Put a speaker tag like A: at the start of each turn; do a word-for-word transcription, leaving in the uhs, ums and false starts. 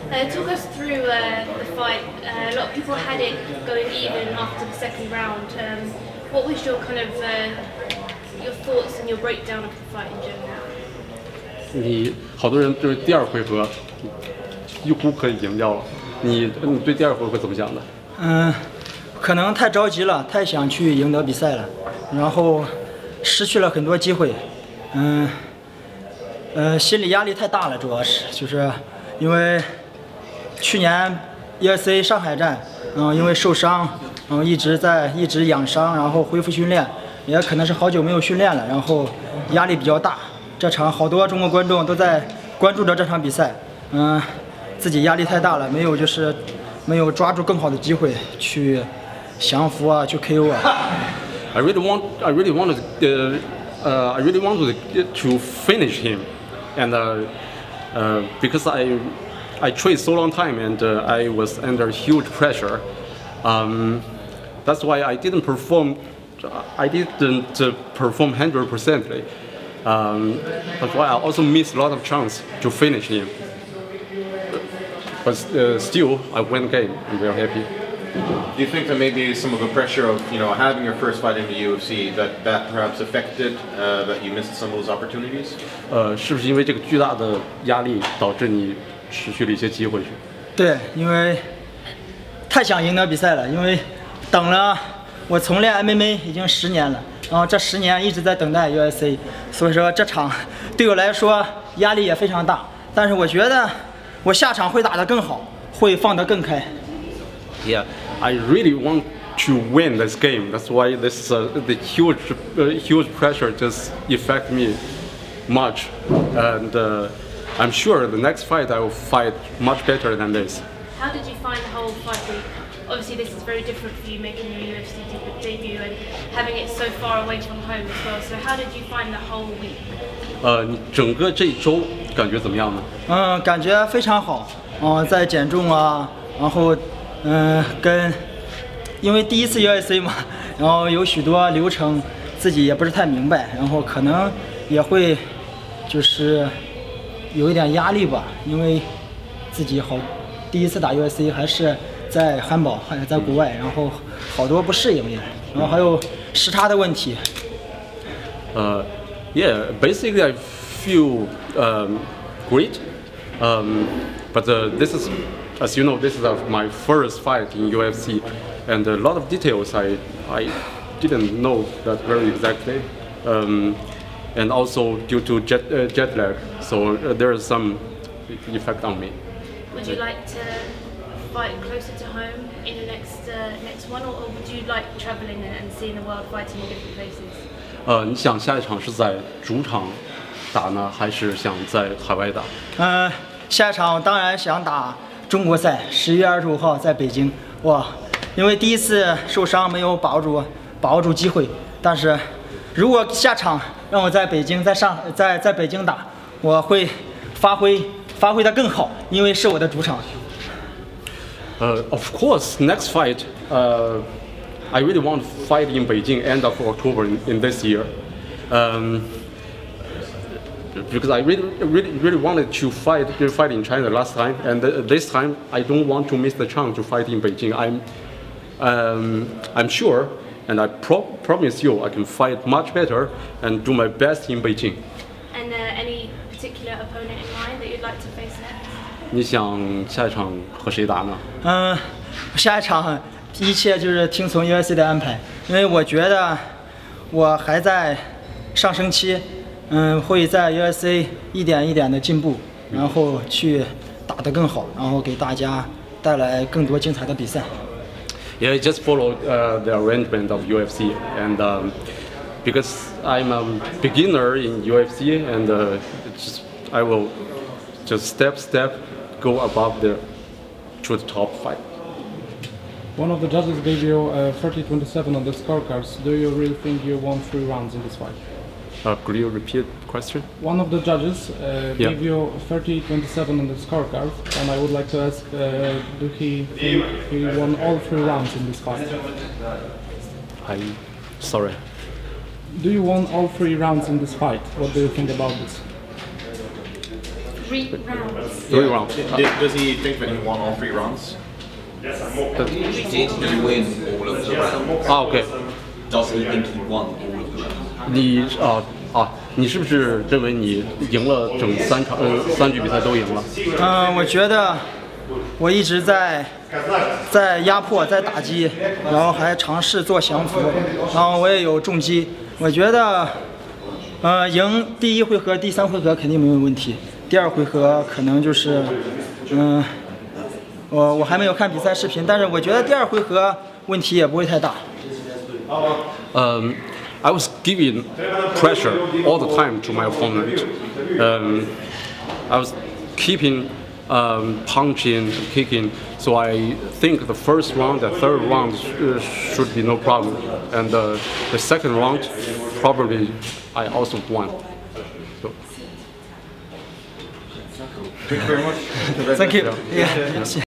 A: Uh, talk us through uh, the fight. Uh, a lot of people had it going even after the second round. Um, what was your kind of uh, your thoughts and your breakdown of the fight in general?
B: 你好多人就是第二回合几乎可以赢掉了，你你对第二回合怎么想的？
C: 嗯，可能太着急了，太想去赢得比赛了，然后失去了很多机会。嗯，呃，心理压力太大了，主要是就是因为去年 U F C 上海站，嗯，因为受伤，然后一直在一直养伤，然后恢复训练，也可能是好久没有训练了，然后压力比较大。这场好多中国观众都在关注着这场比赛，嗯，自己压力太大了，没有就是没有抓住更好的机会去降服啊，去 K O 啊。
B: I really want, I really wanted, uh, uh, I really wanted to finish him, and uh, uh, because I, I trained so long time and uh, I was under huge pressure. Um, that's why I didn't perform. I didn't uh, perform hundred percently. Um, that's why I also missed a lot of chance to finish him. But uh, still, I win the game. I'm very happy.
D: Do you think that maybe some of the pressure of you know having your first fight in the U F C that that perhaps affected uh, that you missed some of those opportunities?
B: 呃，是不是因为这个巨大的压力导致你失去了一些机会？
C: 对，因为太想赢得比赛了，因为等了我从练 M M A 已经十年了，然后这十年一直在等待 U F C， 所以说这场对我来说压力也非常大。但是我觉得我下场会打得更好，会放得更开。
B: Yeah, I really want to win this game. That's why this uh, the huge, uh, huge pressure just affect me much, and uh, I'm sure the next fight I will fight much better than this.
A: How did you find the whole fight week? Obviously, this is very different for you making your U F C debut and having it so far away from home as well. So, how did you find the whole week?
B: 呃，你整个这一周感觉怎么样呢？
C: 嗯，感觉非常好。嗯、呃，在减重啊，然后。嗯，跟因为第一次 U F C 嘛，然后有许多流程自己也不是太明白，然后可能也会就是有一点压力吧，因为自己好第一次打 U F C 还是在汉堡，还是在国外，然后好多不适应也，然后还有时差的问题。
B: 呃、uh, ，Yeah, basically I feel um, great, um, but uh, this is. As you know, this is uh, my first fight in U F C, and a lot of details I I didn't know that very exactly, um, and also due to jet uh, jet lag, so uh, there is some effect on me.
A: Would you like to fight closer to home in the next uh, next one, or, or would you like traveling and seeing the world fighting in different places?
B: 呃，你想下一场是在主场打呢，还是想在海外打？
C: 呃，下一场当然想打。中国赛十月二十五号在北京，哇！因为第一次受伤没有把握住把握住机会，但是如果下场让我在北京在上在在北京打，我会发挥发挥得更好，因为是我的主场。
B: Uh, of course, next fight, uh, I really want to fight in Beijing end of October in, in this year. Um, Because I really, really, really wanted to fight, to fight in China last time, and th this time I don't want to miss the chance to fight in Beijing. I'm, um, I'm sure, and I pro promise you, I can fight much better and do my best in Beijing.
A: And uh, any particular opponent in mind that you'd like to face next?
B: 你想下一场和谁打呢？
C: 嗯，下一场一切就是听从 U F C 的安排，因为我觉得我还在上升期。嗯，会在 U F C 一点一点的进步，然后去打得更好，然后给大家带来更多精彩的比赛。
B: Yeah, I just followed uh, the arrangement of U F C, and um, because I'm a beginner in U F C, and uh, just, I will just step step go above the to the top fight.
E: One of the judges gave you uh, thirty twenty-seven on the scorecards. Do you really think you won three rounds in this fight?
B: Uh, could you repeat the question?
E: One of the judges uh,
B: yeah.
E: gave you thirty twenty-seven on the scorecard, and I would like to ask, uh, do he think he won all three rounds in this fight?
B: I'm sorry.
E: Do you won all three rounds in this fight? What do you think about this?
A: Three rounds.
B: Three rounds.
D: Did, does he think that he won all three rounds?
F: He did win all of the rounds.
B: 啊 ，OK，
F: Does he think he won all of the rounds?
B: 你啊啊，你是不是认为你赢了整三场呃三局比赛都赢了？
C: 嗯，我觉得我一直在在压迫，在打击，然后还尝试做降服，然后我也有重击。我觉得，呃，赢第一回合、第三回合肯定没有问题，第二回合可能就是，嗯，我我还没有看比赛视频，但是我觉得第二回合问题也不会太大。
B: Um, I was giving pressure all the time to my opponent. Um, I was keeping um, punching, kicking. So I think the first round, the third round uh, should be no problem, and uh, the second round probably I also won. So.
D: Thank you very much.
C: Thank you. Yeah.